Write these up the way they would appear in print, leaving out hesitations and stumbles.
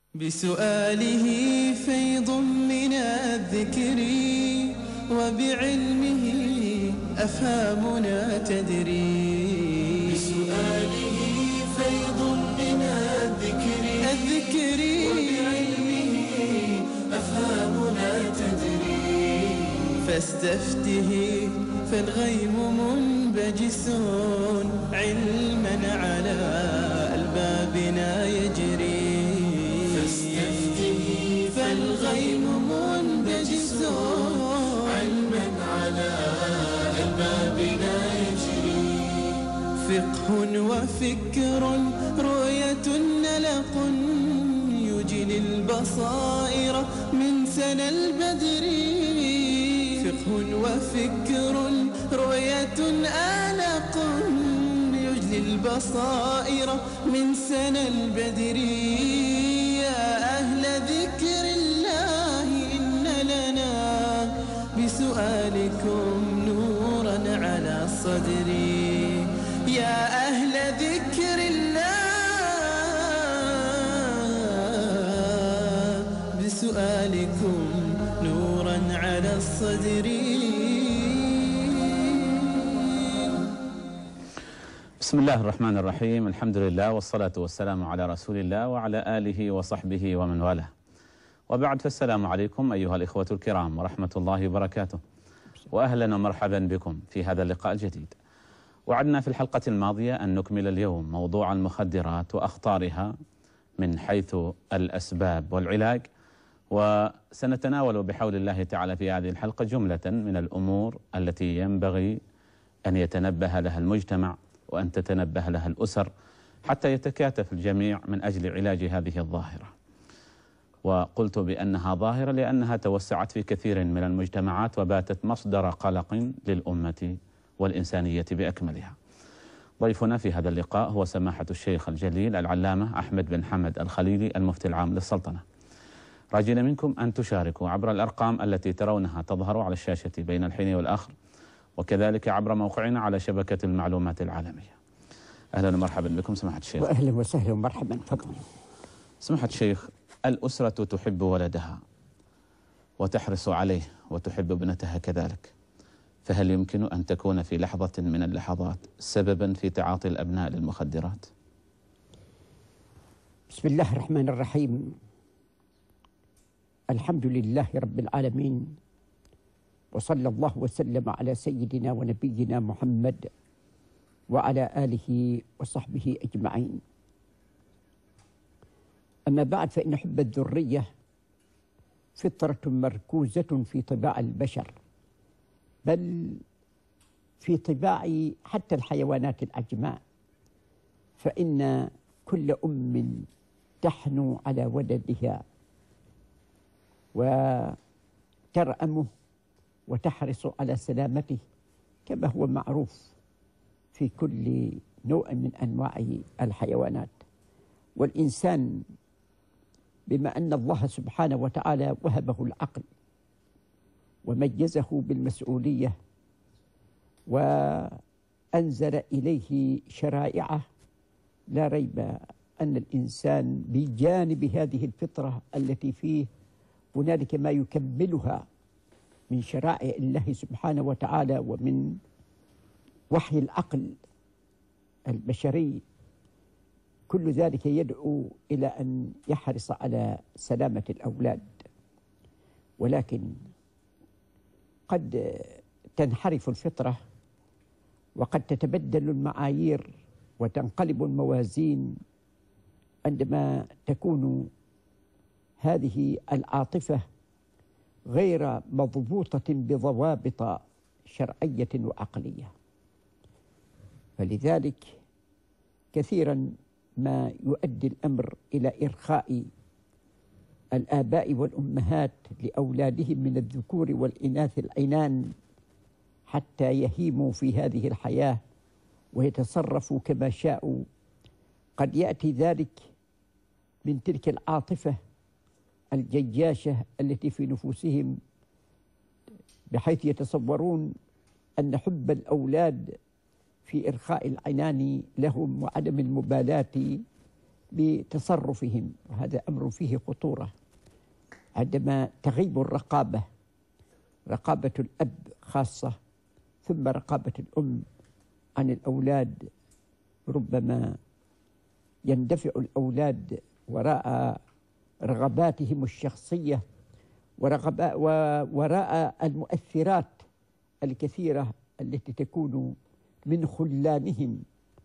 بسؤاله فيض من الذكر وبعلمه أفهامنا تدري. بسؤاله فيض من الذكر وبعلمه أفهامنا تدري. فاستفته فالغيم منبجس علما على ألبابنا يجري. فاستفته فالغيم منبجس علما على ألبابنا يجري. فقه وفكر رؤية نلق يجلي البصائر من سنى البدر. فقه وفكر رؤية آلق يجلي البصائر من سنى البدر. يا أهل ذكر الله إن لنا بسؤالكم نورا على الصدر. يا أهل ذكر الله بسؤالكم نورا على الصدر. بسم الله الرحمن الرحيم. الحمد لله والصلاة والسلام على رسول الله وعلى آله وصحبه ومن والاه، وبعد، فالسلام عليكم أيها الإخوة الكرام ورحمة الله وبركاته، وأهلا ومرحبا بكم في هذا اللقاء الجديد. وعدنا في الحلقة الماضية أن نكمل اليوم موضوع المخدرات وأخطارها من حيث الأسباب والعلاج، وسنتناول بحول الله تعالى في هذه الحلقة جملة من الأمور التي ينبغي أن يتنبه لها المجتمع وأن تتنبه لها الأسر حتى يتكاتف الجميع من أجل علاج هذه الظاهرة. وقلت بأنها ظاهرة لأنها توسعت في كثير من المجتمعات وباتت مصدر قلق للأمة والإنسانية بأكملها. ضيفنا في هذا اللقاء هو سماحة الشيخ الجليل العلامة أحمد بن حمد الخليلي المفتي العام للسلطنة. راجين منكم أن تشاركوا عبر الأرقام التي ترونها تظهر على الشاشة بين الحين والآخر، وكذلك عبر موقعنا على شبكة المعلومات العالمية. أهلا ومرحبا بكم سماحة الشيخ. وأهلا وسهلا ومرحبا. تفضل. سماحة الشيخ، الأسرة تحب ولدها وتحرص عليه وتحب ابنتها كذلك، فهل يمكن أن تكون في لحظة من اللحظات سببا في تعاطي الأبناء للمخدرات؟ بسم الله الرحمن الرحيم. الحمد لله رب العالمين، وصلى الله وسلم على سيدنا ونبينا محمد وعلى آله وصحبه أجمعين. أما بعد، فإن حب الذرية فطرة مركوزة في طباع البشر، بل في طباع حتى الحيوانات الأجماع، فإن كل أم تحنو على ولدها وترأمه وتحرص على سلامته كما هو معروف في كل نوع من أنواع الحيوانات. والإنسان بما أن الله سبحانه وتعالى وهبه العقل وميزه بالمسؤولية وأنزل إليه شرائعه، لا ريب أن الإنسان بجانب هذه الفطرة التي فيه هنالك ما يكملها من شرائع الله سبحانه وتعالى ومن وحي العقل البشري، كل ذلك يدعو إلى أن يحرص على سلامة الأولاد. ولكن قد تنحرف الفطرة وقد تتبدل المعايير وتنقلب الموازين عندما تكون هذه العاطفة غير مضبوطة بضوابط شرعية وعقلية. فلذلك كثيرا ما يؤدي الأمر إلى إرخاء الآباء والأمهات لأولادهم من الذكور والإناث العنان حتى يهيموا في هذه الحياة ويتصرفوا كما شاءوا. قد يأتي ذلك من تلك العاطفة الجياشة التي في نفوسهم، بحيث يتصورون أن حب الأولاد في إرخاء العنان لهم وعدم المبالاة بتصرفهم، وهذا أمر فيه خطورة. عندما تغيب الرقابة، رقابة الأب خاصة ثم رقابة الأم عن الأولاد، ربما يندفع الأولاد وراء رغباتهم الشخصية وراء المؤثرات الكثيرة التي تكون من خلانهم،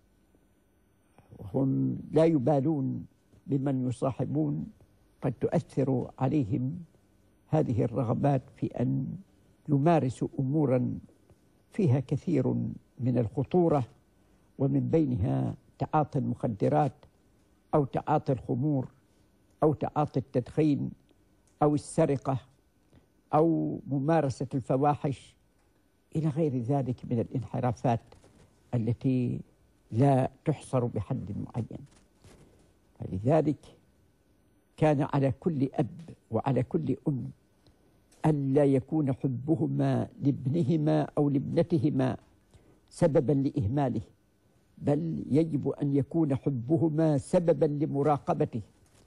وهم لا يبالون بمن يصاحبون. قد تؤثر عليهم هذه الرغبات في أن يمارسوا أمورا فيها كثير من الخطورة، ومن بينها تعاطي المخدرات أو تعاطي الخمور أو تعاطي التدخين أو السرقة أو ممارسة الفواحش إلى غير ذلك من الانحرافات التي لا تحصر بحد معين. فلذلك كان على كل أب وعلى كل أم ألا يكون حبهما لابنهما أو لابنتهما سببا لإهماله، بل يجب أن يكون حبهما سببا لمراقبته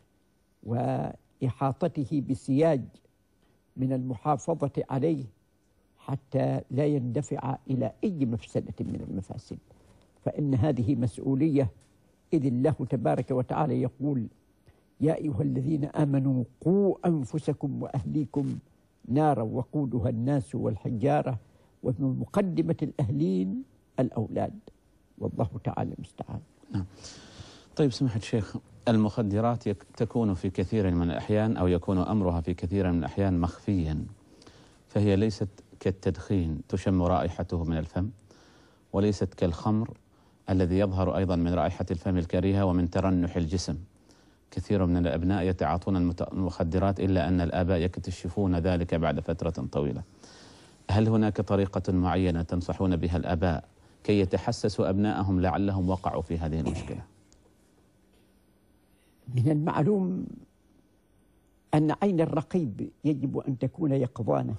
وإحاطته بسياج من المحافظة عليه حتى لا يندفع إلى أي مفسدة من المفاسد، فإن هذه مسؤولية. إذ الله تبارك وتعالى يقول: يا أيها الذين آمنوا قوا أنفسكم وأهليكم نارا وقودها الناس والحجارة، ومن مقدمة الأهلين الأولاد، والله تعالى المستعان. نعم. طيب سماحة الشيخ، المخدرات تكون في كثير من الأحيان أو يكون أمرها في كثير من الأحيان مخفيا، فهي ليست كالتدخين تشم رائحته من الفم، وليست كالخمر الذي يظهر أيضا من رائحة الفم الكريهة ومن ترنح الجسم. كثير من الأبناء يتعاطون المخدرات إلا أن الآباء يكتشفون ذلك بعد فترة طويلة. هل هناك طريقة معينة تنصحون بها الآباء كي يتحسسوا أبنائهم لعلهم وقعوا في هذه المشكلة؟ من المعلوم أن عين الرقيب يجب أن تكون يقظانة،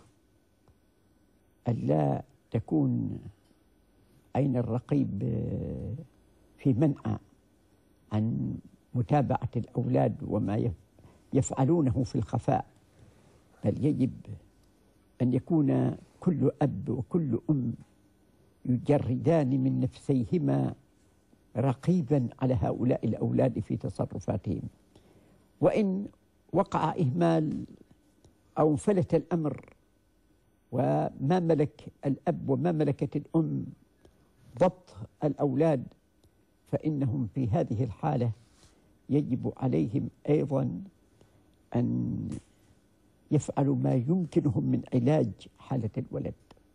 ألا تكون عين الرقيب في منأى عن متابعة الأولاد وما يفعلونه في الخفاء، بل يجب أن يكون كل أب وكل أم يجردان من نفسيهما رقيبا على هؤلاء الأولاد في تصرفاتهم. وإن وقع إهمال أو انفلت الأمر وما ملك الأب وما ملكت الأم ضبط الأولاد، فإنهم في هذه الحالة يجب عليهم أيضا أن يفعلوا ما يمكنهم من علاج حالة الولد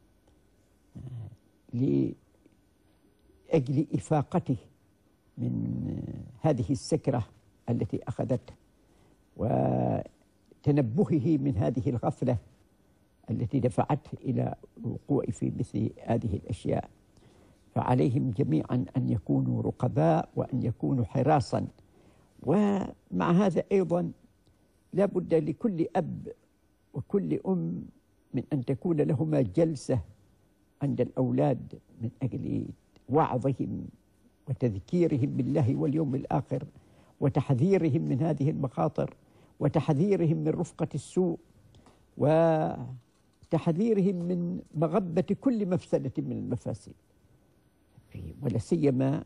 لأجل إفاقته من هذه السكرة التي أخذته وتنبهه من هذه الغفلة التي دفعته إلى الوقوع في مثل هذه الأشياء. فعليهم جميعا أن يكونوا رقباء وأن يكونوا حراسا. ومع هذا أيضا لا بد لكل أب وكل أم من أن تكون لهما جلسة عند الأولاد من أجل وعظهم وتذكيرهم بالله واليوم الآخر وتحذيرهم من هذه المخاطر وتحذيرهم من رفقة السوء وتحذيرهم من مغبة كل مفسدة من المفاسد، ولا سيما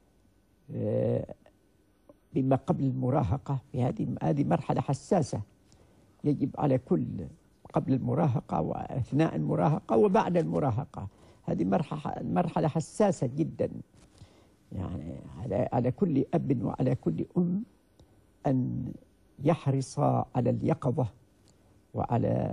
بما قبل المراهقة. في هذه مرحلة حساسة، يجب على كل قبل المراهقة وأثناء المراهقة وبعد المراهقة، هذه مرحلة حساسة جدا. يعني على كل أب وعلى كل أم أن يحرص على اليقظة وعلى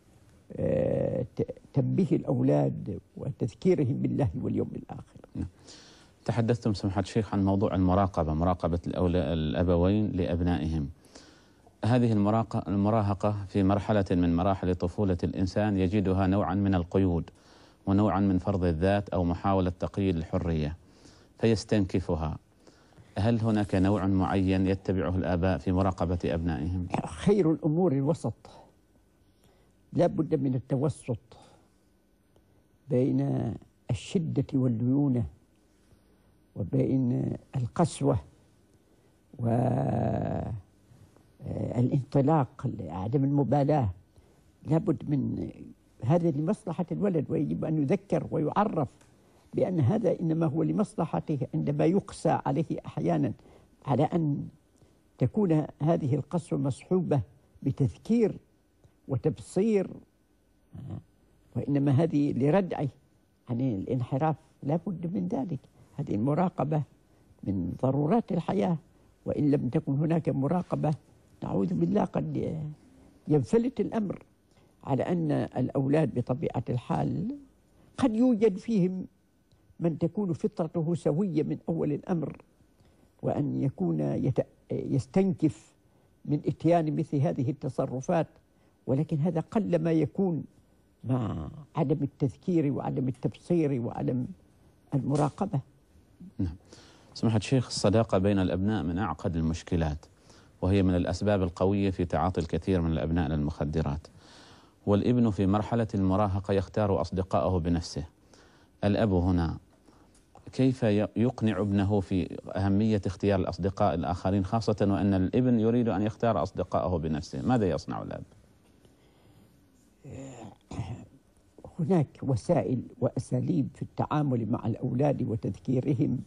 تنبيه الأولاد وتذكيرهم بالله واليوم الآخر. تحدثتم سماحة الشيخ عن موضوع المراقبة، مراقبة الأبوين لأبنائهم. هذه المراهقة في مرحلة من مراحل طفولة الإنسان يجدها نوعا من القيود ونوعا من فرض الذات أو محاولة تقييد الحرية فيستنكفها. هل هناك نوع معين يتبعه الآباء في مراقبة أبنائهم؟ خير الأمور الوسط، لا بد من التوسط بين الشدة والليونة وبين القسوة والانطلاق، عدم المبالاة. لابد من هذا لمصلحة الولد، ويجب أن يذكر ويعرف بأن هذا إنما هو لمصلحته، عندما يقسى عليه أحيانا على أن تكون هذه القسوة مصحوبة بتذكير وتبصير، وإنما هذه لردعه عن الانحراف. لا بد من ذلك. هذه المراقبة من ضرورات الحياة، وإن لم تكن هناك مراقبة نعوذ بالله قد ينفلت الأمر على أن الأولاد بطبيعة الحال قد يوجد فيهم من تكون فطرته سوية من أول الأمر، وأن يكون يستنكف من إتيان مثل هذه التصرفات، ولكن هذا قل ما يكون مع عدم التذكير وعدم التبصير وعدم المراقبة. نعم. سماحة الشيخ، الصداقة بين الأبناء من أعقد المشكلات، وهي من الأسباب القوية في تعاطي الكثير من الأبناء للمخدرات. والابن في مرحلة المراهقة يختار أصدقائه بنفسه. الأب هنا كيف يقنع ابنه في أهمية اختيار الأصدقاء الآخرين، خاصة وأن الابن يريد أن يختار أصدقائه بنفسه؟ ماذا يصنع الأب؟ هناك وسائل وأساليب في التعامل مع الأولاد وتذكيرهم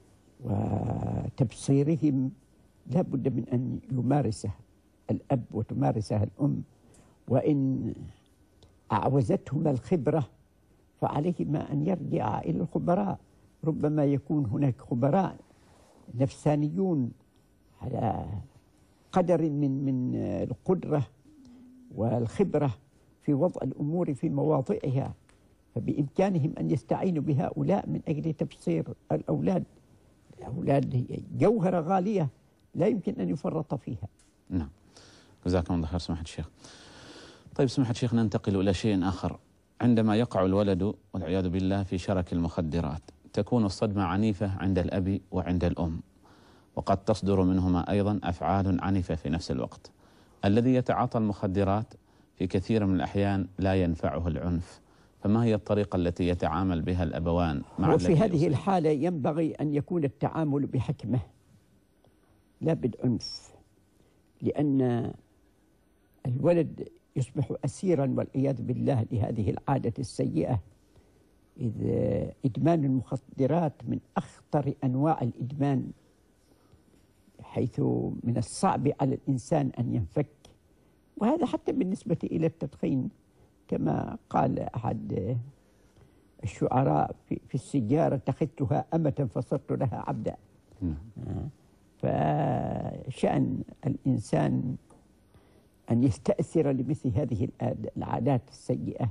وتبصيرهم، لا بد من أن يمارسها الأب وتمارسها الأم. وإن أعوزتهما الخبرة فعليهما أن يرجعا إلى الخبراء. ربما يكون هناك خبراء نفسانيون على قدر من القدرة والخبرة في وضع الأمور في مواضعها، فبإمكانهم أن يستعينوا بهؤلاء من أجل تبصير الأولاد. الأولاد جوهرة غالية لا يمكن أن يفرط فيها. نعم، جزاكم الله خير سماحة الشيخ. طيب سماحة الشيخ، ننتقل إلى شيء آخر. عندما يقع الولد والعياذ بالله في شرك المخدرات، تكون الصدمة عنيفة عند الأب وعند الأم، وقد تصدر منهما أيضا أفعال عنيفة في نفس الوقت. الذي يتعاطى المخدرات في كثير من الأحيان لا ينفعه العنف، فما هي الطريقة التي يتعامل بها الأبوان مع وفي هذه الحالة ينبغي أن يكون التعامل بحكمة لا بالعنف، لأن الولد يصبح أسيرا والعياذ بالله لهذه العادة السيئة. إذ إدمان المخدرات من أخطر أنواع الإدمان، حيث من الصعب على الإنسان أن ينفك. وهذا حتى بالنسبة إلى التدخين، كما قال أحد الشعراء في السجارة: اتخذتها أمة فصرت لها عبدا. فشأن الإنسان أن يستأثر لمثل هذه العادات السيئة،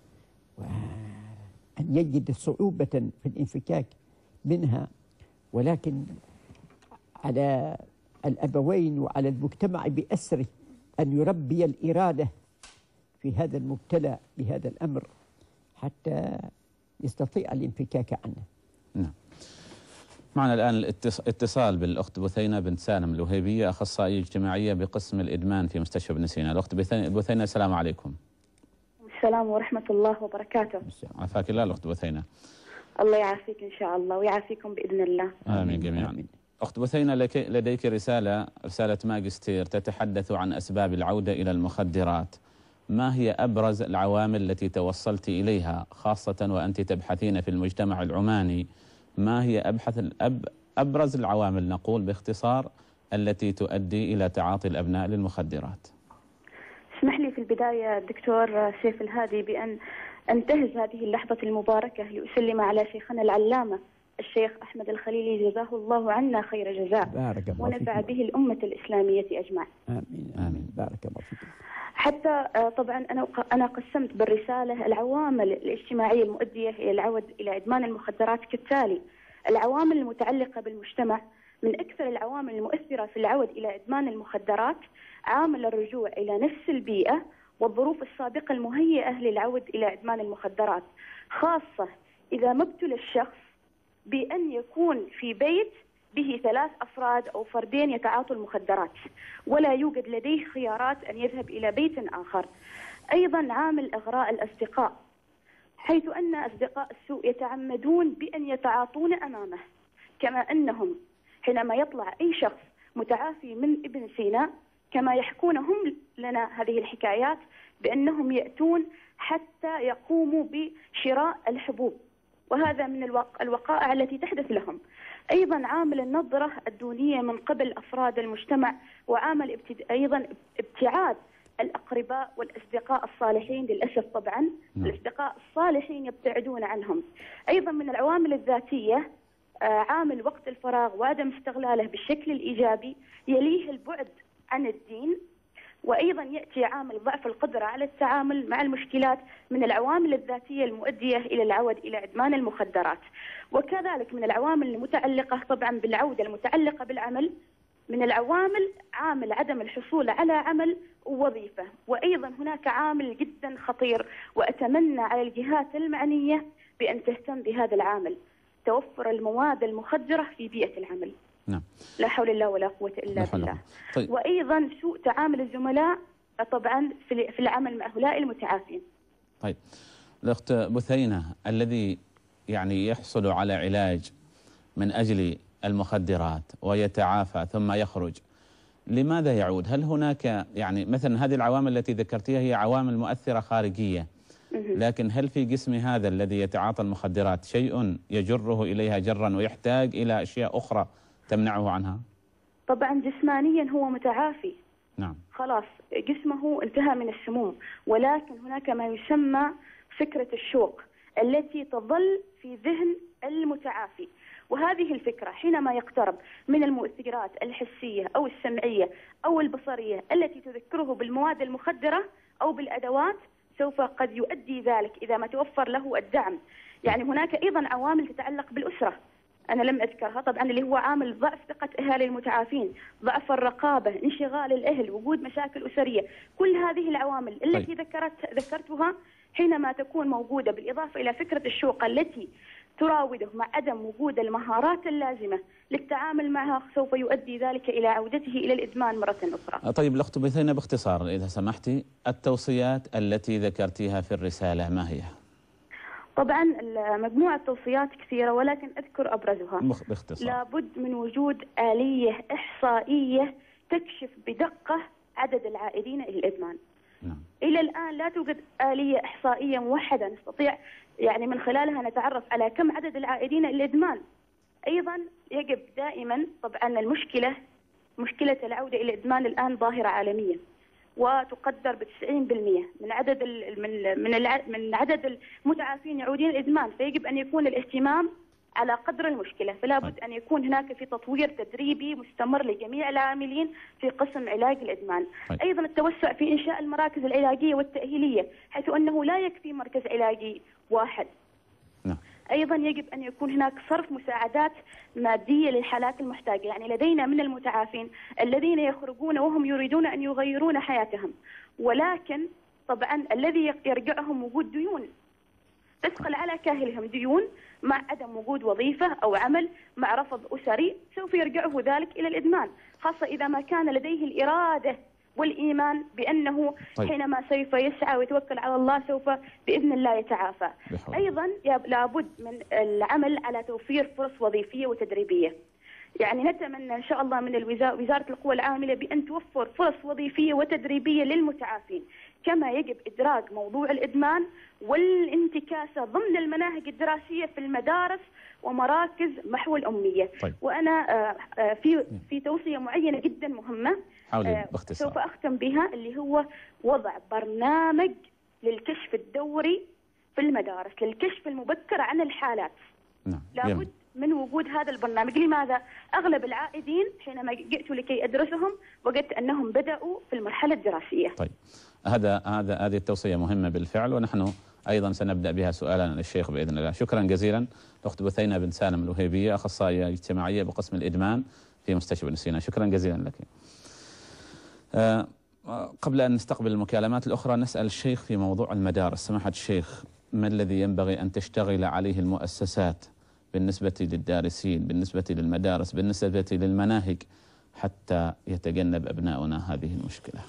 وأن يجد صعوبة في الانفكاك منها. ولكن على الأبوين وعلى المجتمع بأسره أن يربي الإرادة في هذا المبتلى بهذا الأمر حتى يستطيع الانفكاك عنه. نعم. معنا الآن الاتصال بالأخت بثينة بنت سالم الوهيبية، أخصائية اجتماعية بقسم الإدمان في مستشفى ابن سينا. الأخت بثينة، السلام عليكم. السلام ورحمة الله وبركاته. عافاك الله الأخت بثينة. الله يعافيك إن شاء الله ويعافيكم بإذن الله. آمين جميعا. أخت بثينة، لديك رسالة ماجستير تتحدث عن أسباب العودة إلى المخدرات. ما هي أبرز العوامل التي توصلت إليها، خاصة وأنت تبحثين في المجتمع العماني؟ ما هي أبرز العوامل، نقول باختصار، التي تؤدي إلى تعاطي الأبناء للمخدرات؟ اسمح لي في البداية دكتور سيف الهادي بأن أنتهز هذه اللحظة المباركة لأسلم على شيخنا العلامة الشيخ أحمد الخليلي، جزاه الله عنا خير جزاء ونفع به الأمة الإسلامية أجمع. آمين آمين. بارك الله فيك. حتى طبعا أنا قسمت بالرسالة العوامل الاجتماعية المؤدية إلى العودة إلى إدمان المخدرات كالتالي: العوامل المتعلقة بالمجتمع. من أكثر العوامل المؤثرة في العودة إلى إدمان المخدرات عامل الرجوع إلى نفس البيئة والظروف السابقة المهيئة للعودة إلى إدمان المخدرات، خاصة إذا ما ابتلى الشخص بأن يكون في بيت به 3 أفراد أو فردين يتعاطوا المخدرات ولا يوجد لديه خيارات أن يذهب إلى بيت آخر. أيضا عامل إغراء الأصدقاء، حيث أن أصدقاء السوء يتعمدون بأن يتعاطون أمامه، كما أنهم حينما يطلع أي شخص متعافي من ابن سينا، كما يحكون هم لنا هذه الحكايات بأنهم يأتون حتى يقوموا بشراء الحبوب، وهذا من الوقائع التي تحدث لهم. أيضا عامل النظرة الدونية من قبل أفراد المجتمع، وعامل أيضا ابتعاد الأقرباء والأصدقاء الصالحين. للأسف طبعا الأصدقاء الصالحين يبتعدون عنهم. أيضا من العوامل الذاتية عامل وقت الفراغ وعدم استغلاله بالشكل الإيجابي، يليه البعد عن الدين، وأيضا يأتي عامل ضعف القدرة على التعامل مع المشكلات من العوامل الذاتية المؤدية إلى العودة إلى إدمان المخدرات. وكذلك من العوامل المتعلقة طبعا بالعودة المتعلقة بالعمل، من العوامل عامل عدم الحصول على عمل ووظيفة. وأيضا هناك عامل جدا خطير، وأتمنى على الجهات المعنية بأن تهتم بهذا العامل، توفر المواد المخدرة في بيئة العمل. نعم. لا حول الله ولا قوة إلا بالله. طيب. وأيضا سوء تعامل الزملاء طبعا في العمل مع هؤلاء المتعافين. طيب الأخت بثينة، الذي يعني يحصل على علاج من أجل المخدرات ويتعافى ثم يخرج، لماذا يعود؟ هل هناك يعني مثلا هذه العوامل التي ذكرتيها هي عوامل مؤثرة خارجية، لكن هل في جسم هذا الذي يتعاطى المخدرات شيء يجره إليها جرا ويحتاج إلى أشياء أخرى تمنعه عنها؟ طبعا جسمانيا هو متعافي، نعم، خلاص جسمه انتهى من السموم، ولكن هناك ما يسمى فكرة الشوق التي تظل في ذهن المتعافي. وهذه الفكرة حينما يقترب من المؤثرات الحسية أو السمعية أو البصرية التي تذكره بالمواد المخدرة أو بالأدوات، سوف قد يؤدي ذلك إذا ما توفر له الدعم. يعني هناك أيضا عوامل تتعلق بالأسرة أنا لم أذكرها طبعا، اللي هو عامل ضعف ثقة أهالي المتعافين، ضعف الرقابة، انشغال الأهل، وجود مشاكل أسرية. كل هذه العوامل التي ذكرتها حينما تكون موجودة، بالإضافة إلى فكرة الشوق التي تراوده مع عدم وجود المهارات اللازمة للتعامل معها، سوف يؤدي ذلك إلى عودته إلى الإدمان مرة أخرى. طيب الأخت بثينة باختصار إذا سمحتي، التوصيات التي ذكرتيها في الرسالة ما هي؟ طبعا مجموعة توصيات كثيرة، ولكن أذكر أبرزها باختصار. لابد من وجود آلية إحصائية تكشف بدقة عدد العائدين إلى الإدمان. نعم. إلى الآن لا توجد آلية إحصائية موحدة نستطيع يعني من خلالها نتعرف على كم عدد العائدين إلى الإدمان. أيضا يجب دائما طبعا مشكلة العودة إلى الإدمان الآن ظاهرة عالمية، وتقدر ب90% من عدد المتعافين يعودين الإدمان، فيجب أن يكون الاهتمام على قدر المشكلة. فلا بد أن يكون هناك في تطوير تدريبي مستمر لجميع العاملين في قسم علاج الإدمان. أيضا التوسع في إنشاء المراكز العلاجية والتأهيلية، حيث أنه لا يكفي مركز علاجي واحد. أيضا يجب أن يكون هناك صرف مساعدات مادية للحالات المحتاجة. يعني لدينا من المتعافين الذين يخرجون وهم يريدون أن يغيرون حياتهم، ولكن طبعا الذي يرجعهم وجود ديون تثقل على كاهلهم، ديون مع عدم وجود وظيفة أو عمل مع رفض أسري، سوف يرجعه ذلك إلى الإدمان، خاصة إذا ما كان لديه الإرادة والإيمان بأنه حينما سوف يسعى ويتوكل على الله سوف بإذن الله يتعافى. أيضا لابد من العمل على توفير فرص وظيفية وتدريبية. يعني نتمنى إن شاء الله من وزارة القوى العاملة بأن توفر فرص وظيفية وتدريبية للمتعافين، كما يجب إدراج موضوع الإدمان والانتكاسة ضمن المناهج الدراسية في المدارس ومراكز محو الأمية. وأنا في توصية معينة جدا مهمة سوف أختم بها، اللي هو وضع برنامج للكشف الدوري في المدارس للكشف المبكر عن الحالات. لابد من وجود هذا البرنامج. لماذا؟ أغلب العائدين حينما جئت لكي أدرسهم وجدت أنهم بدأوا في المرحلة الدراسية. طيب هذه التوصية مهمة بالفعل، ونحن أيضا سنبدأ بها سؤالا للشيخ بإذن الله. شكرا جزيلا الأخت بثينة بن سالم الوهيبية، أخصائية اجتماعية بقسم الإدمان في مستشفى ابن سينا. شكرا جزيلا لك. قبل أن نستقبل المكالمات الأخرى نسأل الشيخ في موضوع المدارس. سماحة الشيخ، ما الذي ينبغي أن تشتغل عليه المؤسسات بالنسبة للدارسين، بالنسبة للمدارس، بالنسبة للمناهج، حتى يتجنب أبناؤنا هذه المشكلة؟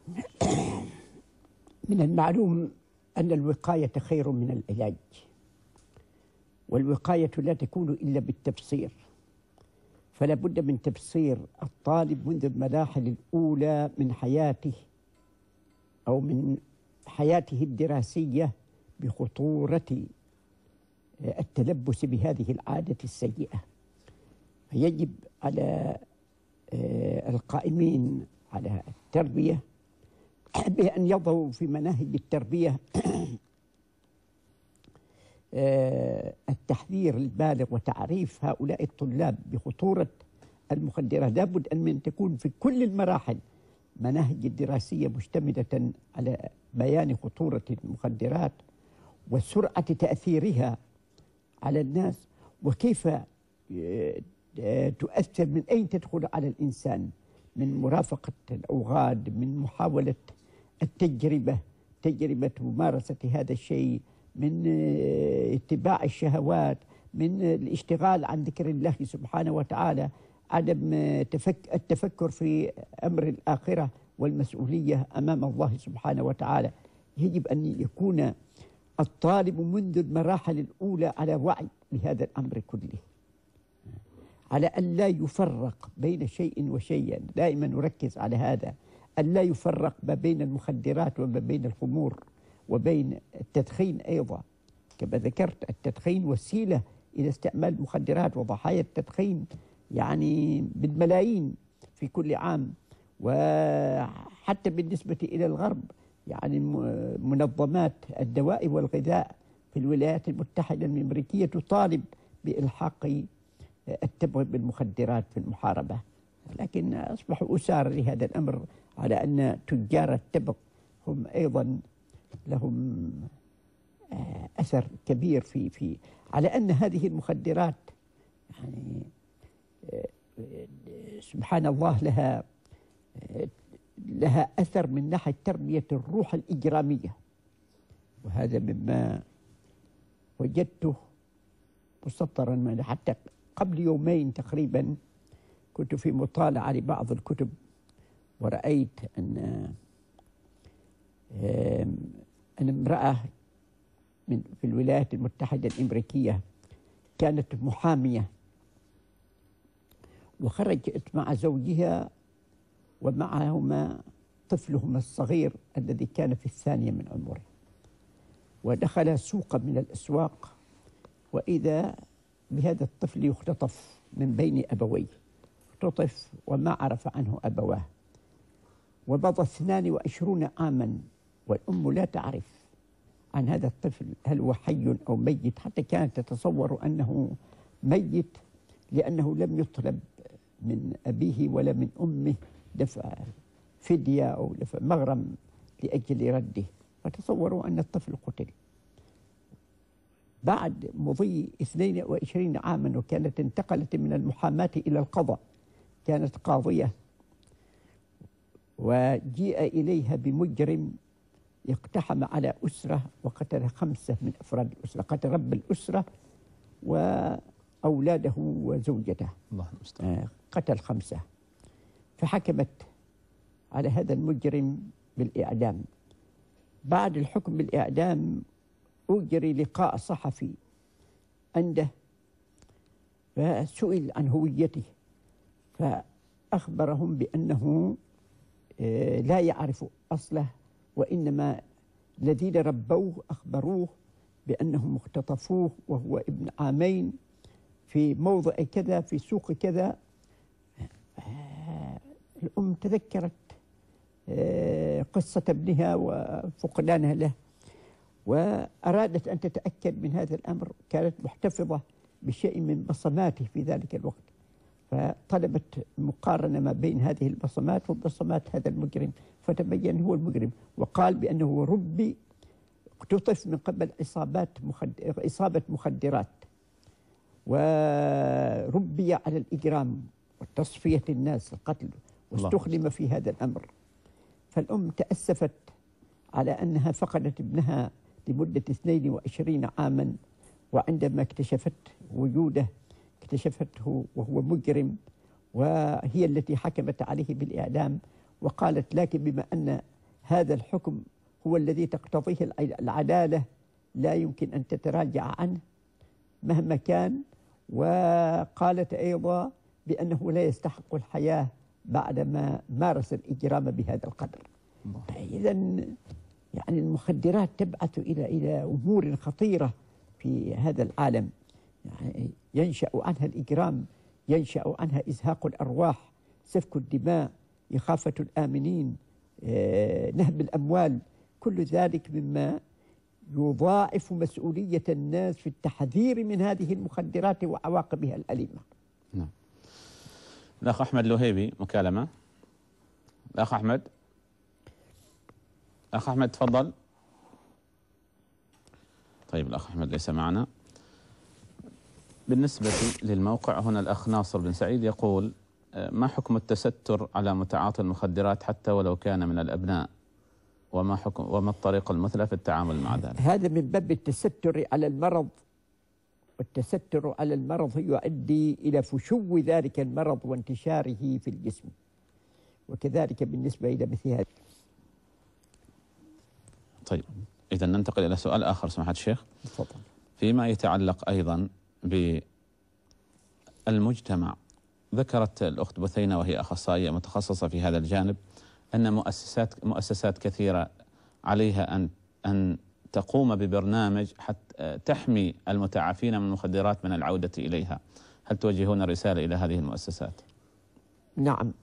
من المعلوم أن الوقاية خير من العلاج، والوقاية لا تكون إلا بالتبصير. فلا بد من تبصير الطالب منذ المراحل الأولى من حياته أو من حياته الدراسية بخطورة التلبس بهذه العادة السيئة. فيجب على القائمين على التربية بأن يضعوا في مناهج التربية التحذير البالغ وتعريف هؤلاء الطلاب بخطورة المخدرات. لابد أن تكون في كل المراحل مناهج الدراسية مشتملة على بيان خطورة المخدرات وسرعة تأثيرها على الناس، وكيف تؤثر، من أين تدخل على الإنسان، من مرافقة الأوغاد، من محاولة تجربة ممارسة هذا الشيء، من اتباع الشهوات، من الاشتغال عن ذكر الله سبحانه وتعالى، عدم التفكر في أمر الآخرة والمسؤولية أمام الله سبحانه وتعالى. يجب أن يكون الطالب منذ المراحل الأولى على وعي بهذا الأمر كله، على أن لا يفرق بين شيء وشيء. دائما نركز على هذا، أن لا يفرق ما بين المخدرات وما بين الخمور وبين التدخين. أيضا كما ذكرت، التدخين وسيلة إلى استعمال المخدرات، وضحايا التدخين يعني بالملايين في كل عام. وحتى بالنسبة إلى الغرب، يعني منظمات الدواء والغذاء في الولايات المتحدة الأمريكية تطالب بإلحاق التبغ بالمخدرات في المحاربة، لكن أصبحوا أسار لهذا الأمر، على أن تجار التبغ هم أيضا لهم أثر كبير في على أن هذه المخدرات يعني سبحان الله لها أثر من ناحية تربية الروح الإجرامية. وهذا مما وجدته مسطرا، حتى قبل يومين تقريبا كنت في مطالعة لبعض الكتب، ورأيت أن امرأة في الولايات المتحدة الأمريكية كانت محامية، وخرجت مع زوجها ومعهما طفلهما الصغير الذي كان في الثانية من عمره، ودخل سوقا من الأسواق، وإذا بهذا الطفل يختطف من بين أبويه، اختطف وما عرف عنه أبواه، ومضى 22 عاما والأم لا تعرف عن هذا الطفل هل هو حي أو ميت، حتى كانت تتصور أنه ميت، لأنه لم يطلب من أبيه ولا من أمه دفع فدية أو دفع مغرم لأجل رده، وتصوروا أن الطفل قتل. بعد مضي 22 عاما، وكانت انتقلت من المحاماة إلى القضاء، كانت قاضية، وجيء إليها بمجرم يقتحم على أسرة وقتل 5 من أفراد الأسرة، قتل رب الأسرة وأولاده وزوجته، الله المستعان، قتل 5. فحكمت على هذا المجرم بالإعدام. بعد الحكم بالإعدام أجري لقاء صحفي عنده، فسئل عن هويته، فأخبرهم بأنه لا يعرف أصله، وإنما الذين ربوه أخبروه بأنهم اختطفوه وهو ابن عامين في موضع كذا في سوق كذا. الأم تذكرت قصة ابنها وفقدانها له، وأرادت أن تتأكد من هذا الأمر، كانت محتفظة بشيء من بصماته في ذلك الوقت، فطلبت مقارنة ما بين هذه البصمات وبصمات هذا المجرم، فتبين هو المجرم، وقال بأنه ربي اختطف من قبل إصابة مخدرات، وربي على الإجرام وتصفية الناس، القتل، واستخدم في هذا الأمر. فالأم تأسفت على أنها فقدت ابنها لمدة 22 عاما، وعندما اكتشفت وجوده اكتشفته وهو مجرم، وهي التي حكمت عليه بالإعدام، وقالت لكن بما أن هذا الحكم هو الذي تقتضيه العدالة لا يمكن أن تتراجع عنه مهما كان. وقالت أيضا بأنه لا يستحق الحياة بعدما مارس الإجرام بهذا القدر. إذا يعني المخدرات تبعث إلى أمور خطيرة في هذا العالم، يعني ينشأ عنها الإجرام، ينشأ عنها إزهاق الأرواح، سفك الدماء، إخافة الآمنين، نهب الأموال، كل ذلك مما يضاعف مسؤولية الناس في التحذير من هذه المخدرات وعواقبها الأليمة. نعم. الأخ أحمد لهيبي مكالمة. الأخ أحمد. أخ أحمد تفضل. طيب الأخ أحمد ليس معنا. بالنسبة للموقع هنا الأخ ناصر بن سعيد يقول: ما حكم التستر على متعاطي المخدرات حتى ولو كان من الأبناء، وما الطريقة المثلى في التعامل مع ذلك؟ هذا من باب التستر على المرض، والتستر على المرض يؤدي إلى فشو ذلك المرض وانتشاره في الجسم، وكذلك بالنسبة إلى مثل هذا. طيب إذا ننتقل إلى سؤال آخر سماحة الشيخ. تفضل. فيما يتعلق أيضا بالمجتمع، ذكرت الأخت بثينة وهي أخصائية متخصصة في هذا الجانب أن مؤسسات كثيرة عليها أن تقوم ببرنامج حتى تحمي المتعافين من المخدرات من العودة إليها. هل توجهون رسالة إلى هذه المؤسسات؟ نعم،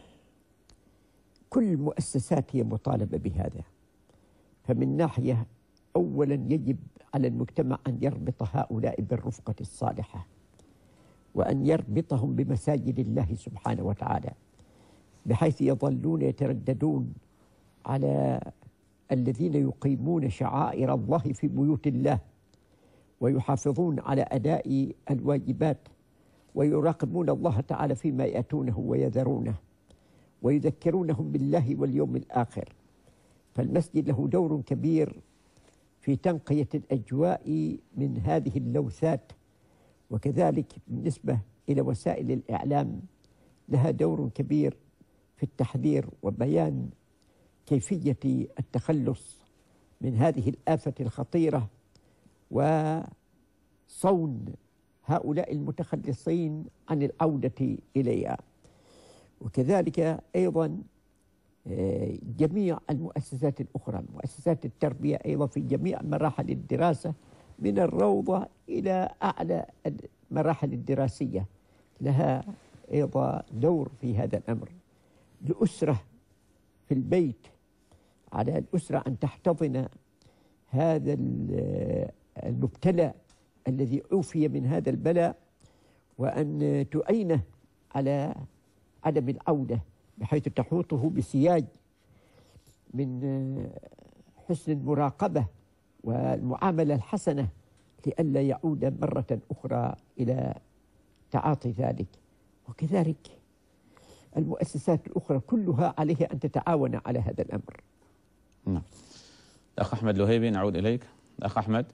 كل المؤسسات هي مطالبة بهذا. فمن ناحية، أولا يجب على المجتمع أن يربط هؤلاء بالرفقة الصالحة، وأن يربطهم بمساجد الله سبحانه وتعالى، بحيث يظلون يترددون على الذين يقيمون شعائر الله في بيوت الله، ويحافظون على أداء الواجبات، ويراقبون الله تعالى فيما يأتونه ويذرونه، ويذكرونهم بالله واليوم الآخر. فالمسجد له دور كبير في تنقية الأجواء من هذه اللوثات، وكذلك بالنسبة إلى وسائل الإعلام لها دور كبير في التحذير وبيان كيفية التخلص من هذه الآفة الخطيرة، وصون هؤلاء المتخلصين عن العودة إليها. وكذلك أيضا جميع المؤسسات الأخرى، مؤسسات التربية أيضا في جميع مراحل الدراسة من الروضة إلى أعلى المراحل الدراسية لها أيضا دور في هذا الأمر. الأسرة في البيت، على الأسرة أن تحتضن هذا المبتلى الذي عوفي من هذا البلاء، وأن تعينه على عدم العودة، بحيث تحوطه بسياج من حسن المراقبة والمعاملة الحسنة لئلا يعود مرة أخرى إلى تعاطي ذلك. وكذلك المؤسسات الأخرى كلها عليها أن تتعاون على هذا الأمر. نعم. الأخ أحمد لهيبي نعود إليك. الأخ أحمد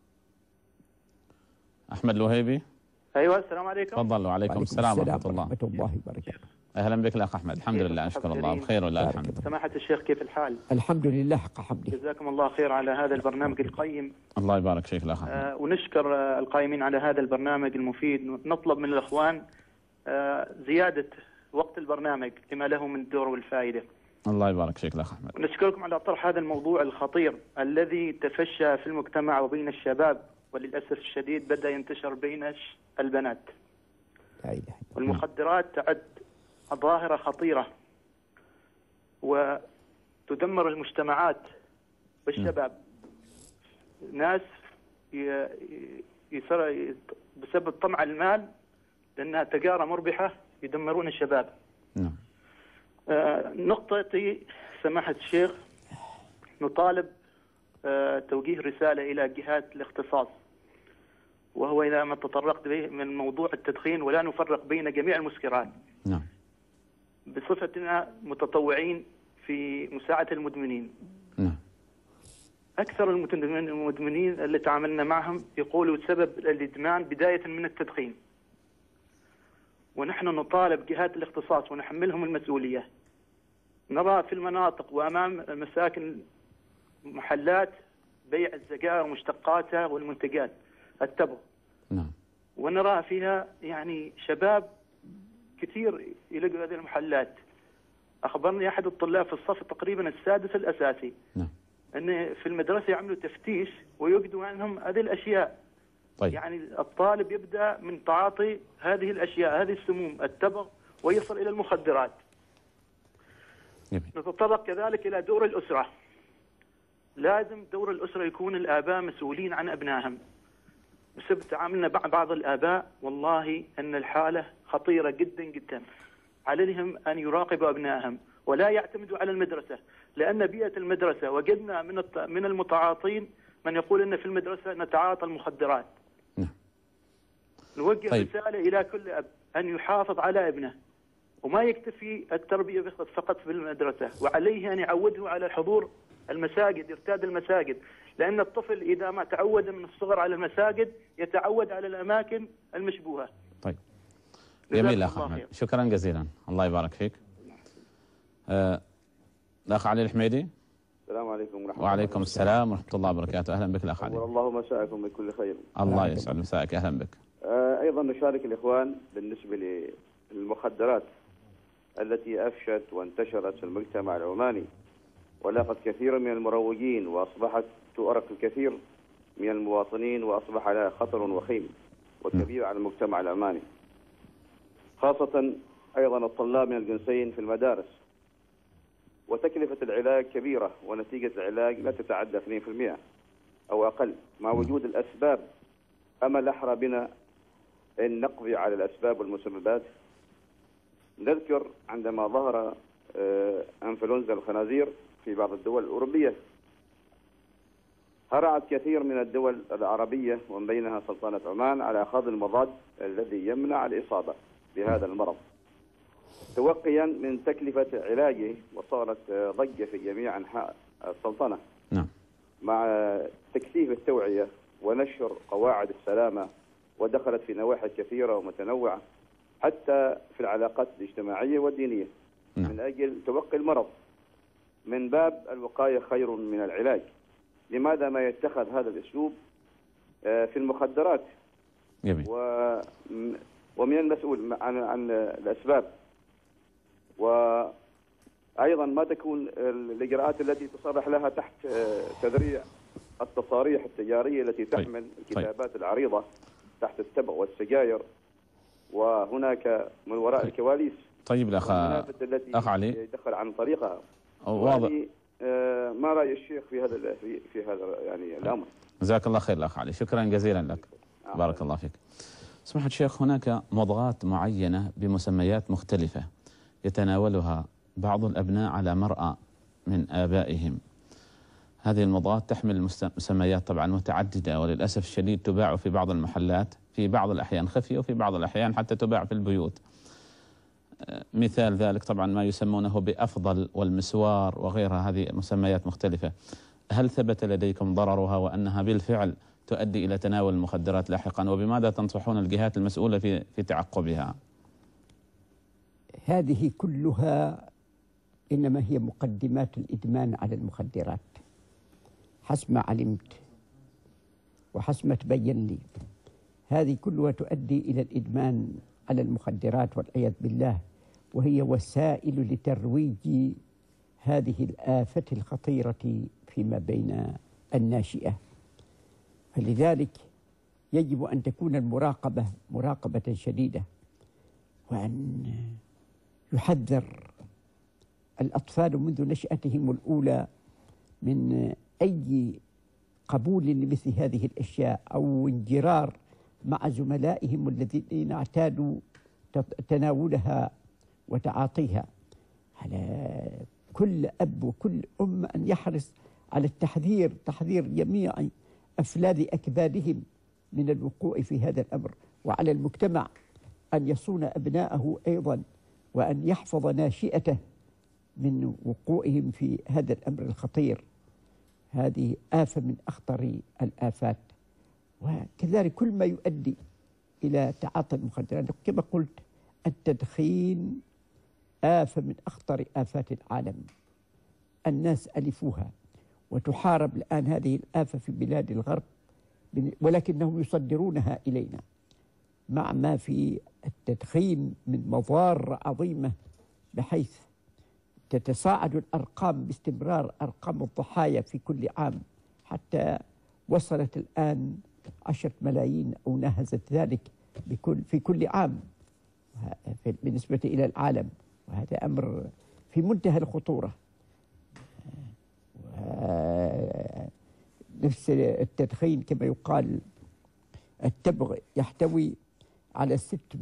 لهيبي. أيوة، السلام عليكم. تفضل. وعليكم السلام ورحمة الله وبركاته. أهلا بك الأخ أحمد. الحمد لله، نشكر الله بخير ولله الحمد. سماحة الشيخ، كيف الحال؟ الحمد لله حق حمده. جزاكم الله خير على هذا البرنامج القيم. الله يبارك فيك الأخ أحمد. ونشكر القائمين على هذا البرنامج المفيد. نطلب من الأخوان زيادة وقت البرنامج لما له من الدور والفائدة. الله يبارك فيك الأخ أحمد. ونشكركم على طرح هذا الموضوع الخطير الذي تفشى في المجتمع وبين الشباب، وللأسف الشديد بدأ ينتشر بين البنات. والمخدرات تعد ظاهرة خطيرة وتدمر المجتمعات والشباب. ناس بسبب طمع المال، لأنها تجارة مربحة، يدمرون الشباب. نعم. نقطة سماحة الشيخ، نطالب توجيه رسالة إلى جهات الاختصاص، وهو إلى ما تطرقت به من موضوع التدخين، ولا نفرق بين جميع المسكرات. نعم. بصفتنا متطوعين في مساعدة المدمنين. نعم. أكثر المدمنين اللي تعاملنا معهم يقولوا سبب الإدمان بداية من التدخين، ونحن نطالب جهات الاختصاص ونحملهم المسؤولية. نرى في المناطق وأمام المساكن محلات بيع السجائر ومشتقاتها والمنتجات التبغ. نعم. ونرى فيها يعني شباب كثير يلقوا هذه المحلات. أخبرني أحد الطلاب في الصف تقريبا السادس الأساسي نعم. أن في المدرسة يعملوا تفتيش ويجدوا عنهم هذه الأشياء. طيب. يعني الطالب يبدأ من تعاطي هذه الأشياء، هذه السموم، التبغ، ويصل إلى المخدرات. جميل. نتطرق كذلك إلى دور الأسرة. لازم دور الأسرة يكون الآباء مسؤولين عن أبنائهم. بسبب تعاملنا مع بعض الآباء والله أن الحالة خطيرة جدا جدا. عليهم أن يراقبوا أبنائهم ولا يعتمدوا على المدرسة، لأن بيئة المدرسة وجدنا من المتعاطين من يقول أن في المدرسة نتعاطى المخدرات. نعم. نوجه طيب. رسالة إلى كل أب أن يحافظ على ابنه وما يكتفي التربية فقط في المدرسة، وعليه أن يعوده على الحضور المساجد، يرتاد المساجد، لأن الطفل إذا ما تعود من الصغر على المساجد يتعود على الأماكن المشبوهة. طيب. جميل أخ أحمد، شكرا جزيلا، الله يبارك فيك. الأخ علي الحميدي. السلام عليكم ورحمة الله. وعليكم السلام ورحمة الله وبركاته. أهلا بك الأخ علي. الله مساءكم بكل خير. الله يسعد مساءك، أهلا بك. أيضا نشارك الإخوان بالنسبة للمخدرات التي أفشت وانتشرت في المجتمع العماني ولاقت كثيرا من المروجين وأصبحت تؤرق الكثير من المواطنين وأصبح لها خطر وخيم وكبير على المجتمع العماني، خاصة أيضا الطلاب من الجنسين في المدارس. وتكلفة العلاج كبيرة ونتيجة العلاج لا تتعدى 2% أو أقل. مع وجود الأسباب أما الأحرى بنا أن نقضي على الأسباب والمسببات. نذكر عندما ظهر أنفلونزا الخنازير في بعض الدول الأوروبية، هرعت كثير من الدول العربية ومن بينها سلطنة عمان على أخذ المضاد الذي يمنع الإصابة بهذا المرض توقيا من تكلفة علاجه، وصارت ضجة في جميع أنحاء السلطنة. نعم. مع تكثيف التوعية ونشر قواعد السلامة، ودخلت في نواحي كثيرة ومتنوعة حتى في العلاقات الاجتماعية والدينية. نعم. من أجل توقي المرض من باب الوقاية خير من العلاج. لماذا ما يتخذ هذا الأسلوب في المخدرات؟ جميل. ومن المسؤول عن الأسباب، وأيضا ما تكون الإجراءات التي تصرح لها تحت تذريع التصاريح التجارية التي تحمل الكتابات العريضة تحت التبغ والسجاير، وهناك من وراء الكواليس. طيب الأخ علي يدخل عن طريقها. واضح. ما رأي الشيخ في هذا يعني الأمر؟ جزاك الله خير الأخ علي، شكرا جزيلا لك. بارك الله فيك. سماحة الشيخ، هناك مضغات معينة بمسميات مختلفة يتناولها بعض الأبناء على مرأى من آبائهم. هذه المضغات تحمل مسميات طبعا متعددة، وللأسف الشديد تباع في بعض المحلات، في بعض الأحيان خفية، وفي بعض الأحيان حتى تباع في البيوت. مثال ذلك طبعا ما يسمونه بأفضل والمسوار وغيرها، هذه مسميات مختلفة. هل ثبت لديكم ضررها وأنها بالفعل تؤدي إلى تناول المخدرات لاحقا، وبماذا تنصحون الجهات المسؤولة في تعقبها؟ هذه كلها إنما هي مقدمات الإدمان على المخدرات حسب ما علمت وحسب ما تبين لي. هذه كلها تؤدي إلى الإدمان على المخدرات والعياذ بالله، وهي وسائل لترويج هذه الآفة الخطيرة فيما بين الناشئة. فلذلك يجب أن تكون المراقبة مراقبة شديدة، وأن يحذر الأطفال منذ نشأتهم الأولى من أي قبول لمثل هذه الأشياء أو انجرار مع زملائهم الذين اعتادوا تناولها وتعاطيها. على كل أب وكل أم أن يحرص على تحذير جميع أفلاد أكبادهم من الوقوع في هذا الأمر، وعلى المجتمع أن يصون أبناءه أيضا وأن يحفظ ناشئته من وقوعهم في هذا الأمر الخطير. هذه آفة من أخطر الآفات، وكذلك كل ما يؤدي إلى تعاطي المخدرات. كما قلت التدخين آفة من أخطر آفات العالم، الناس ألفوها وتحارب الآن هذه الآفة في بلاد الغرب، ولكنهم يصدرونها إلينا مع ما في التدخين من مضار عظيمة، بحيث تتصاعد الأرقام باستمرار، أرقام الضحايا في كل عام، حتى وصلت الآن 10 ملايين أو ناهزت ذلك في كل عام بالنسبة إلى العالم، وهذا أمر في منتهى الخطورة. نفس التدخين كما يقال، التبغ يحتوي على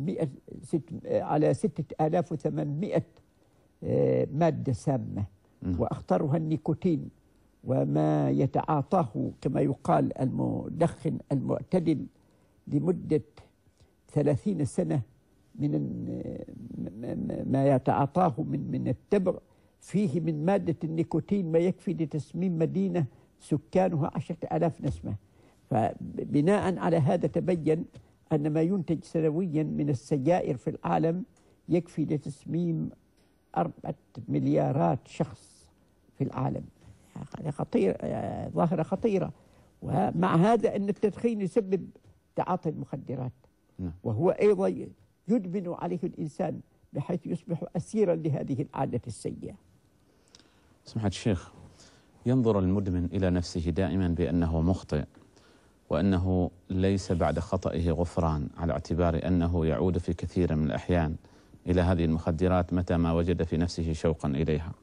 6800 مادة سامة، وأخطرها النيكوتين، وما يتعاطاه كما يقال المدخن المعتدل لمدة 30 سنة من ما يتعاطاه من التبغ فيه من مادة النيكوتين ما يكفي لتسميم مدينة سكانها 10,000 نسمة. فبناء على هذا تبين أن ما ينتج سنويا من السجائر في العالم يكفي لتسميم 4 مليارات شخص في العالم. هذا خطير، ظاهرة خطيرة. ومع هذا أن التدخين يسبب تعاطي المخدرات، وهو أيضا يدمن عليه الإنسان بحيث يصبح أسيرا لهذه العادة السيئة. سمحت الشيخ، ينظر المدمن إلى نفسه دائما بأنه مخطئ، وأنه ليس بعد خطئه غفران، على اعتبار أنه يعود في كثير من الأحيان إلى هذه المخدرات متى ما وجد في نفسه شوقا إليها،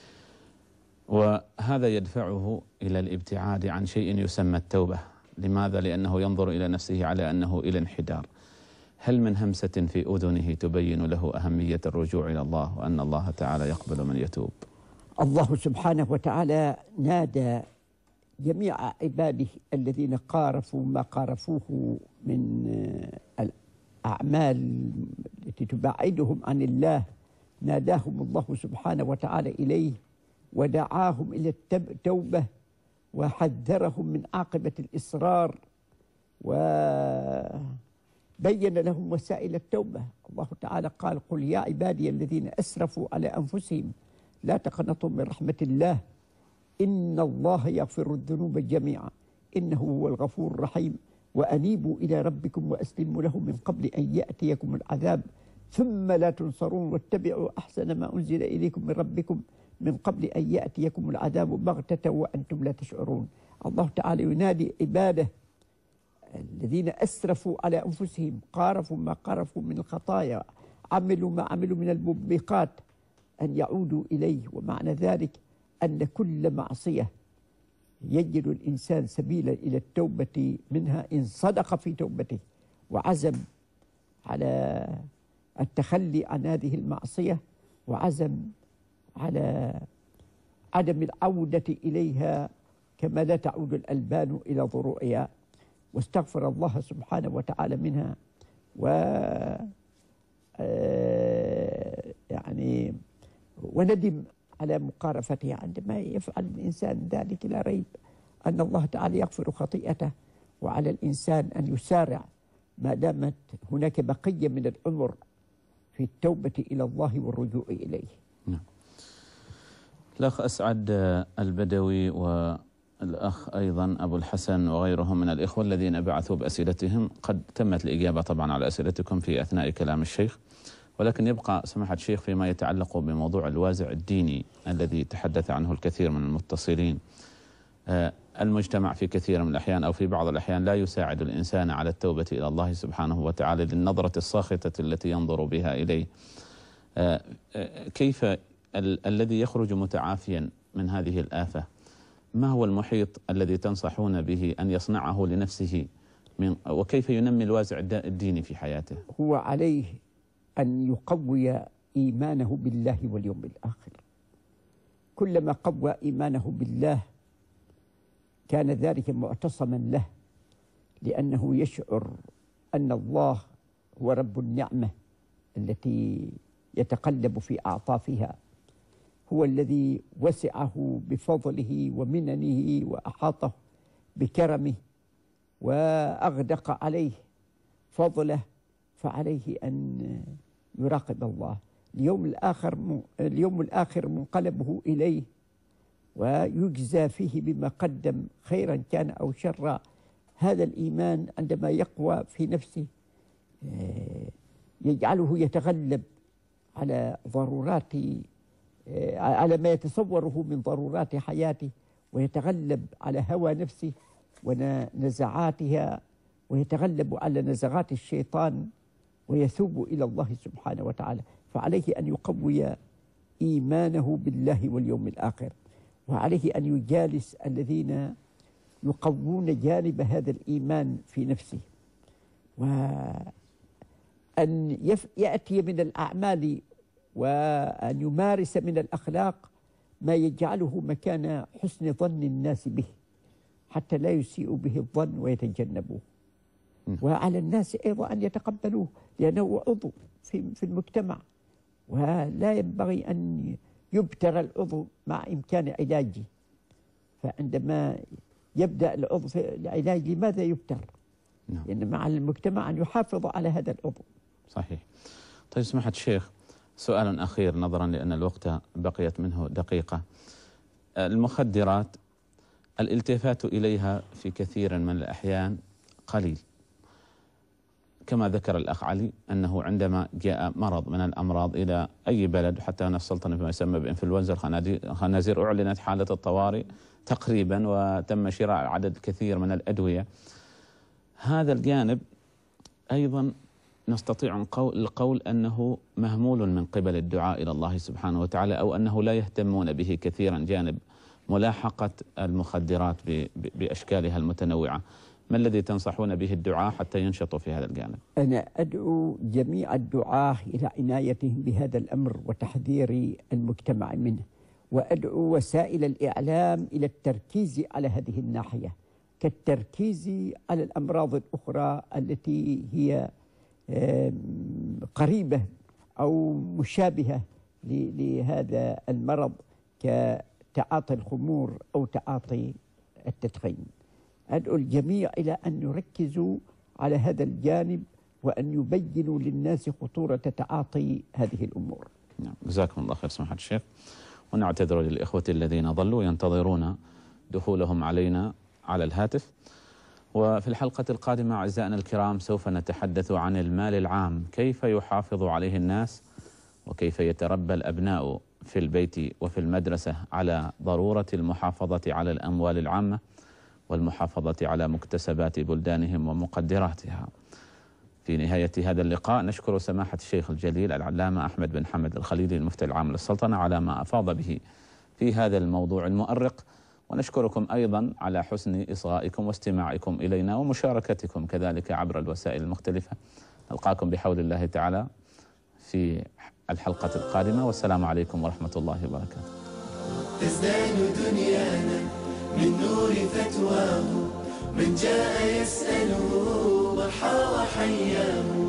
وهذا يدفعه إلى الابتعاد عن شيء يسمى التوبة. لماذا؟ لأنه ينظر إلى نفسه على أنه إلى انحدار. هل من همسة في أذنه تبين له أهمية الرجوع إلى الله، وأن الله تعالى يقبل من يتوب؟ الله سبحانه وتعالى نادى جميع عباده الذين قارفوا ما قارفوه من الأعمال التي تبعدهم عن الله، ناداهم الله سبحانه وتعالى إليه ودعاهم إلى التوبة، وحذرهم من عاقبة الإصرار، وبين لهم وسائل التوبة. الله تعالى قال: قل يا عبادي الذين أسرفوا على أنفسهم لا تقنطوا من رحمة الله إن الله يغفر الذنوب جميعا إنه هو الغفور الرحيم وأنيبوا إلى ربكم وأسلموا له من قبل أن يأتيكم العذاب ثم لا تنصرون واتبعوا أحسن ما أنزل إليكم من ربكم من قبل أن يأتيكم العذاب بغتة وأنتم لا تشعرون. الله تعالى ينادي عباده الذين أسرفوا على أنفسهم، قارفوا ما قارفوا من الخطايا، عملوا ما عملوا من الموبقات، أن يعودوا إليه. ومعنى ذلك أن كل معصية يجد الإنسان سبيلا إلى التوبة منها إن صدق في توبته وعزم على التخلي عن هذه المعصية، وعزم على عدم العودة إليها كما لا تعود الألبان إلى ضروعها، واستغفر الله سبحانه وتعالى منها، يعني وندم على مقارفتها. عندما يفعل الإنسان ذلك لا ريب أن الله تعالى يغفر خطيئته، وعلى الإنسان أن يسارع ما دامت هناك بقية من العمر في التوبة إلى الله والرجوع إليه. نعم. الأخ أسعد البدوي والأخ أيضا أبو الحسن وغيرهم من الإخوة الذين بعثوا بأسئلتهم، قد تمت الإجابة طبعا على أسئلتكم في أثناء كلام الشيخ، ولكن يبقى سماحة الشيخ فيما يتعلق بموضوع الوازع الديني الذي تحدث عنه الكثير من المتصلين. المجتمع في كثير من الأحيان أو في بعض الأحيان لا يساعد الإنسان على التوبة إلى الله سبحانه وتعالى للنظرة الساخطة التي ينظر بها إليه. كيف الذي يخرج متعافيا من هذه الآفة، ما هو المحيط الذي تنصحون به أن يصنعه لنفسه وكيف ينمي الوازع الديني في حياته؟ هو عليه أن يقوي إيمانه بالله واليوم الآخر. كلما قوى إيمانه بالله كان ذلك معتصما له، لأنه يشعر أن الله هو رب النعمة التي يتقلب في أعطافها، هو الذي وسعه بفضله ومننه وأحاطه بكرمه وأغدق عليه فضله، فعليه أن يراقب الله. اليوم الآخر منقلبه إليه، ويجزى فيه بما قدم خيرا كان أو شرا. هذا الإيمان عندما يقوى في نفسه يجعله يتغلب على ضرورات، على ما يتصوره من ضرورات حياته، ويتغلب على هوى نفسه ونزعاتها، ويتغلب على نزغات الشيطان، ويثوب إلى الله سبحانه وتعالى. فعليه أن يقوي إيمانه بالله واليوم الآخر، وعليه أن يجالس الذين يقوون جانب هذا الإيمان في نفسه، وأن يأتي من الأعمال وأن يمارس من الأخلاق ما يجعله مكان حسن ظن الناس به، حتى لا يسيء به الظن ويتجنبوه. وعلى الناس أيضا أن يتقبلوه، لأنه عضو في المجتمع، ولا ينبغي أن يبتر العضو مع إمكان علاجه. فعندما يبدأ العضو في العلاج لماذا يبتر؟ لأن مع المجتمع أن يحافظ على هذا العضو. صحيح. طيب سماحة الشيخ، سؤال أخير نظرا لأن الوقت بقيت منه دقيقة. المخدرات الالتفات إليها في كثير من الأحيان قليل، كما ذكر الأخ علي أنه عندما جاء مرض من الأمراض إلى أي بلد، حتى هنا السلطنة فيما يسمى بإنفلونزا الخنازير أعلنت حالة الطوارئ تقريبا، وتم شراء عدد كثير من الأدوية. هذا الجانب أيضا نستطيع القول أنه مهمول من قبل الدعاء إلى الله سبحانه وتعالى، أو أنه لا يهتمون به كثيرا، جانب ملاحقة المخدرات بأشكالها المتنوعة. ما الذي تنصحون به الدعاة حتى ينشطوا في هذا الجانب؟ أنا أدعو جميع الدعاة إلى عنايتهم بهذا الأمر وتحذير المجتمع منه، وأدعو وسائل الإعلام إلى التركيز على هذه الناحية، كالتركيز على الأمراض الأخرى التي هي قريبة أو مشابهة لهذا المرض، كتعاطي الخمور أو تعاطي التدخين. أدعو الجميع إلى أن يركزوا على هذا الجانب، وأن يبينوا للناس خطورة تعاطي هذه الأمور. نعم، جزاكم الله خير سماحة الشيخ، ونعتذر للإخوة الذين ظلوا ينتظرون دخولهم علينا على الهاتف. وفي الحلقة القادمة أعزائنا الكرام سوف نتحدث عن المال العام، كيف يحافظ عليه الناس، وكيف يتربى الأبناء في البيت وفي المدرسة على ضرورة المحافظة على الأموال العامة، والمحافظة على مكتسبات بلدانهم ومقدراتها. في نهاية هذا اللقاء نشكر سماحة الشيخ الجليل العلامة أحمد بن حمد الخليلي المفتي العام للسلطنة على ما أفاض به في هذا الموضوع المؤرق، ونشكركم أيضا على حسن إصغائكم واستماعكم إلينا ومشاركتكم كذلك عبر الوسائل المختلفة. نلقاكم بحول الله تعالى في الحلقة القادمة، والسلام عليكم ورحمة الله وبركاته. تزداد دنيانا من نور فتواه، من جاء يسأله مرحى وحياه.